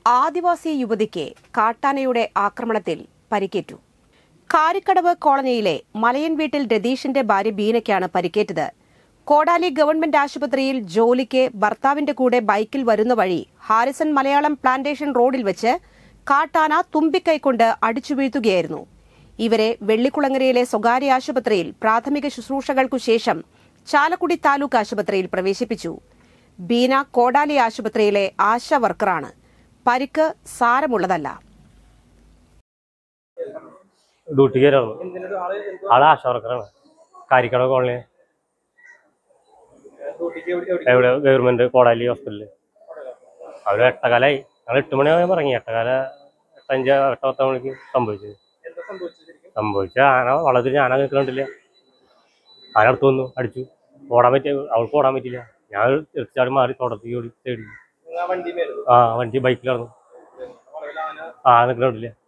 ആദിവാസി യുവതിക്ക് കാട്ടാനയുടെ ആക്രമണത്തിൽ പരിക്കേറ്റു. കാരിക്കടവ് കോളനിയിലെ മലയൻ വീട്ടിൽ രതീഷിന്റെ ഭാര്യ ബീനയ്ക്കാണ് പരിക്കേറ്റത്. കോടാലി ഗവൺമെന്റ് ആശുപത്രിയിൽ ജോലിക്ക് ഭർത്താവിന്റെ കൂടെ ബൈക്കിൽ വരുന്ന വഴി ഹാരിസൺ മലയാളം പ്ലാന്റേഷൻ റോഡിൽ വെച്ച് കാട്ടാന തുമ്പിക്കൈകൊണ്ട് അടിച്ചു വീഴ്ത്തുകയായിരുന്നു. ഇവരെ വെള്ളിക്കുളങ്ങരയിലെ സ്വകാര്യ ആശുപത്രിയിൽ പ്രാഥമിക ശുശ്രൂഷകൾക്കു ശേഷം ചാലക്കുടി താലൂക്ക് ആശുപത്രിയിൽ പ്രവേശിപ്പിച്ചു. ബീന കോടാലി ആശുപത്രിയിലെ ആശാ വർക്കറാണ്. പരിക്ക് സാരമുള്ളതല്ല. ഡ്യൂട്ടി ആള് ആശാ വർക്കറാണ്. കാരിക്കടവ് കോളനി എവിടെ ഗവൺമെന്റ് കോടാലി ഹോസ്പിറ്റലില്. അവര് 8:15 ഞങ്ങൾ 8 മണിയാകുമ്പോൾ ഇറങ്ങി. 8:5 8:10 മണിക്ക് സംഭവിച്ച ആന വളർത്തിട്ട് ആന നിൽക്കണ്ടില്ല. ആന അടുത്ത് വന്നു അടിച്ചു. ഓടാൻ പറ്റിയ അവൾക്ക് ഓടാൻ പറ്റില്ല. ഞാൻ തീർച്ചയായിട്ടും മാറി തോട്ടത്തേക്ക് ഓടി തേടി. വണ്ടി ബൈക്കിലായിരുന്നു. നിൽക്കണ്ടില്ല.